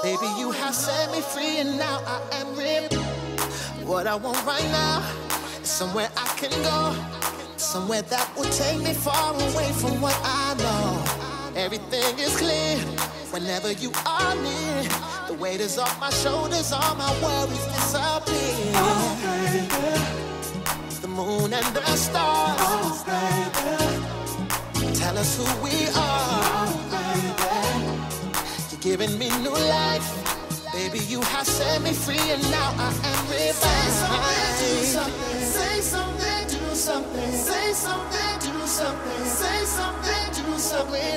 Baby, you have set me free and now I am ripped. What I want right now is somewhere I can go, somewhere that will take me far away from what I know. Everything is clear whenever you are near. The weight is off my shoulders, all my worries disappear. Oh, baby. The moon and the stars, Oh, baby. tell us who we are. Oh, baby. You're giving me new life. Baby, you have set me free and now I am revived. Say something, say something, do something. Say something, do something. Say something, do something.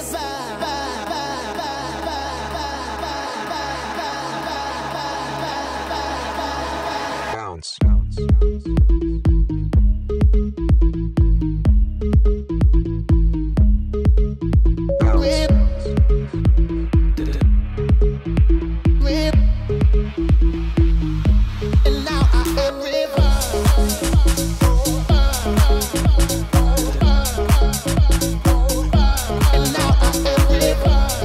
Bounce. And now I am revived. And now I am revived.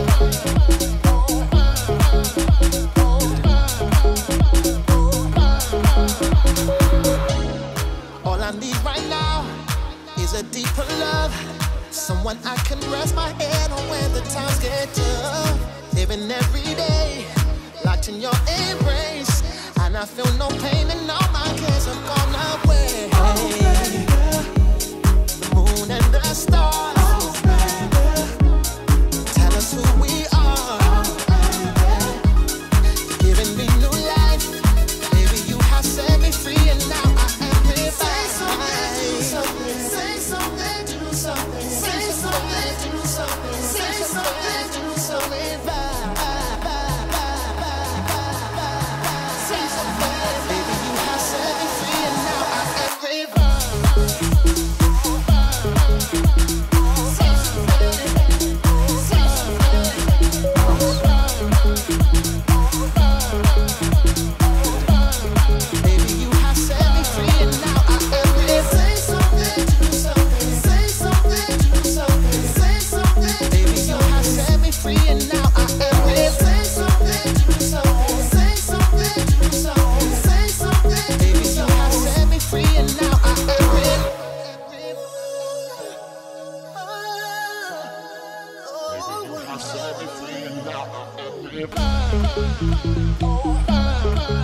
All I need right now is a deeper love, someone I can rest my head on when the times get tough. Living every day, locked in your embrace, and I feel no pain and all my cares have gone away. The moon and the stars, tell us who we are. You're giving me new life, baby, you have set me free and now I am revived. Say something, say something, do something. Say something, do something. Say something, do something. Say something. Baby, you have set me free and now I am revived. Say something, say something. Baby, you have set me free and now I am revived. Say something, do something. Say something, do something. Say something, Baby, you have set me free and now I am revived. say something, do something. Say something, do something. Say something, Baby, you have set me free and now I am revived. do something.